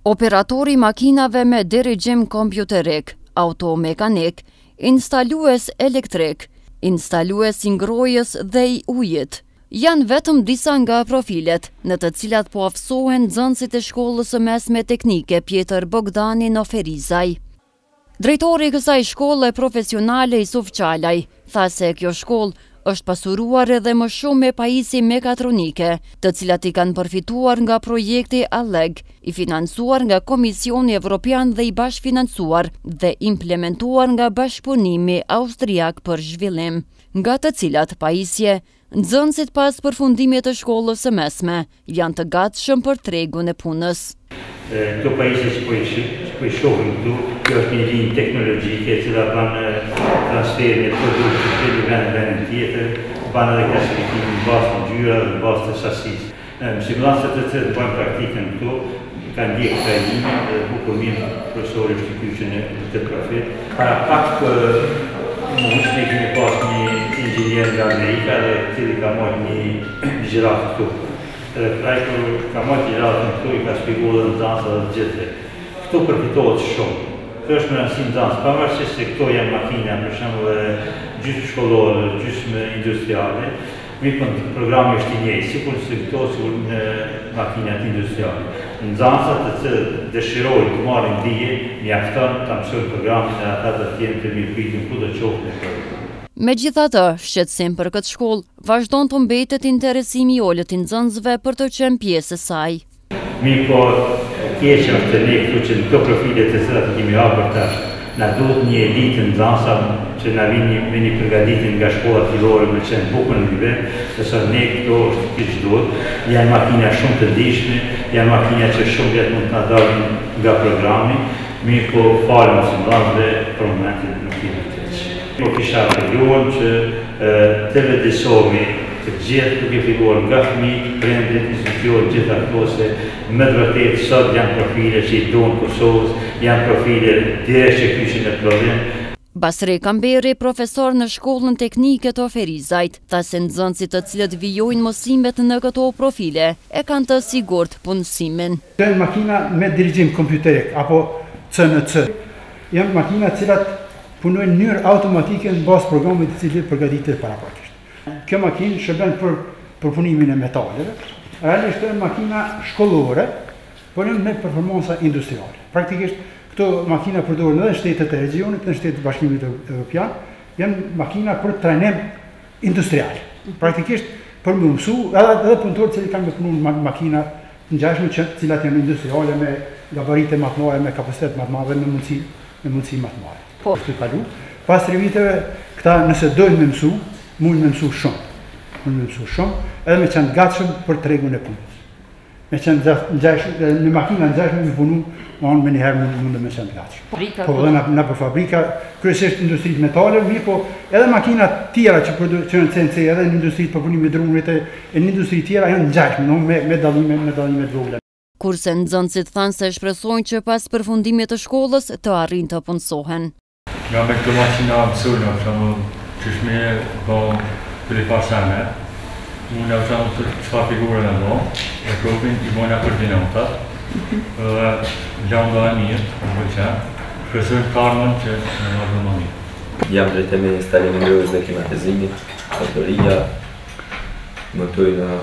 Operatori makinave me dirigjim kompjuterik, automekanik, instalues elektrik, instalues i ngrojës dhe i ujit. Janë vetëm disa nga profilet në të cilat po aftësohen nxënësit e shkollës së mesme teknike Pjetër Bogdani në Ferizaj. Drejtori i kësaj shkolle profesionale Isuf Qalaj tha se kjo shkollë është pasuruar edhe më shumë me pajisje mekatronike, të cilat i kanë përfituar nga projekti ALEG, i financuar nga Komisioni Evropian dhe i bashkëfinancuar dhe implementuar nga Bashkëpunimi Austriak për Zhvillim, nga të cilat pajisje nxënësit pas përfundimit të shkollës së mesme janë të gatshëm për tregun e punës. Këto pajisje që po i shohim këtu, kjo është një linjë teknologjike e cila banë transferin e produktit të një vendin tjetër, banë edhe klasifikimin në bazë të ngjyra dhe në bazë të sasisë. Simulancët të cilët bëjmë praktikën këtu, kanë ndjekë kësaj linje dhe bukur mirë profesori është i kyçën e këtë profil. Para pak ne kemi pas një inxhinier nga Amerika dhe cili ka marrë një gjiratë këtu. Kraj kur ka marrë gjiratën këtu i ka shpjeguar dhe nxënësve dhe të gjithëve. Këtu përfitohet shumë. Kjo është me rëndësi nxënës, pavarësisht se këto janë makina, për shembull gjysmë shkollore, gjysmë industriale, programi është i njëjtë, sikur se këto sikur në makinat industriale. Nxënësat të cilët dëshirojnë të marrin dije, mjafton ta mësojnë programin dhe ata të tjerë të mirëpritur ku do të qoftë në program. Megjithatë, shqetësim për këtë shkollë vazhdon të mbetet interesimi i ulët i nxënësve për të qenë pjesë e saj. Mirë po, keqja është ne këtu që në këto profile të cilat i kemi hapur tash, na duhet një elitë nxënësave që na vini me një përgatitje nga shkolla fillore me qenë bukur në nivel, sepse ne këto është kiç duhet, janë makina shumë të ndihshme, janë makina që shumë vetë mund të na dalin nga programi, mirë po falem nxënësve për momentin nuk kemi. Po kisha apelluar që të vëdësohemi të gjithë duke filluar nga fëmijët, prindërit, institucionet, gjitha këto se me të vërtetë sot janë profile që i duan Kosovës, janë profile direkt që kyçin e prodhim. Basri Kamberi, profesor në shkollën teknike të Ferizajt, tha se nxënësit të cilët vijojnë mësimet në këto profile e kanë të sigurt punësimin. Janë makina me dirigjim kompjuterik apo CNC. Janë makina cilat punojnë në mënyrë automatike në bazë programit të cilit përgatitet paraprakisht. Kjo makinë shërben për përpunimin e metaleve, realisht është makina shkollore, por me performanca industriale. Praktikisht këto makina përdoren edhe në shtetet e regionit, në shtetet e Bashkimit Evropian, janë makina për trajnim industrial. Praktikisht për më mësu, edhe punëtorët që kanë me punu në makina të ngjashme që cilat janë industriale me gabarite më të mëdha, me kapacitet më të madh, me mundësi më të mëdha. Pas 3 viteve, këta nëse dojnë me mësu, mund me mësu shumë, edhe me qenë gatshëm për tregun e punës. Me qenë në makina ngjashme me punu, me njëherë mund me qenë gatshëm. Po dhe na për fabrika, kryesisht industrisë metale, po edhe makina tjera që në CNC, edhe në industrisë përpunimit drunrit e në industri tjera janë ngjashme, me dallime të vogla. Kurse nxënësit thanë se shpresojnë që pas përfundimit të shkollës të arrijnë të punësohen. Nga me këto makina mësojnë, që shme bëmë për i pasane, unë e vëzhamë të qëfar figurën e bëmë, e kopin i bëjnë koordinatat, dhe gjam dhe e mirë, në bëqenë, shpresojnë karmën që në vazhdo më mirë. Jam drejtëm e instalimin e rrugës dhe klimatizimit, motoria, motorina,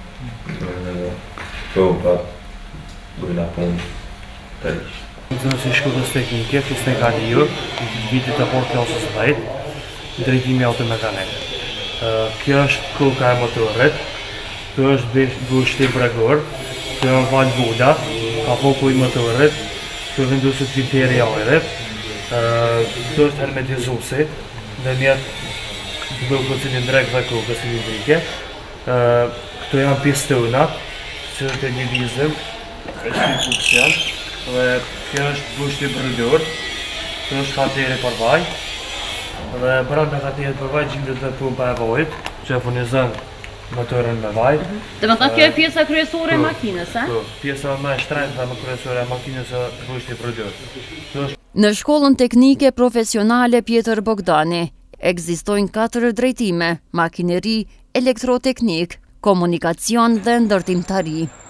pompat, bëjna punë të rishë. Nxënësi i shkollës teknike, Fisnek Aliu, vitit të parë klasës 10, drejtimi automekanik. Kjo është koka e motorit, kjo është bushti bregor, kjo është valë buda, kapoku i motorit, kjo vendoset filteri i ajrit, kjo është hermetizuesi, në mjetë blokut cilindrek dhe kokës cilindrike. Këto janë pistonat, që të një vizëm, është një funksion. Dhe kjo është bushti brëllur, kjo është kateri për vaj, dhe brenda katerit për vaj gjimdet dhe pumpa e vajit, që e furnizon motorin me vaj. Dhe më thënë kjo e pjesa kryesore e makinës, a? Pjesa me shtrenjta më kryesore e makinës e bushti brëllur. Në shkollën teknike profesionale Pjetër Bogdani, ekzistojnë 4 drejtime, makineri, elektroteknik, komunikacion dhe ndërtimtari.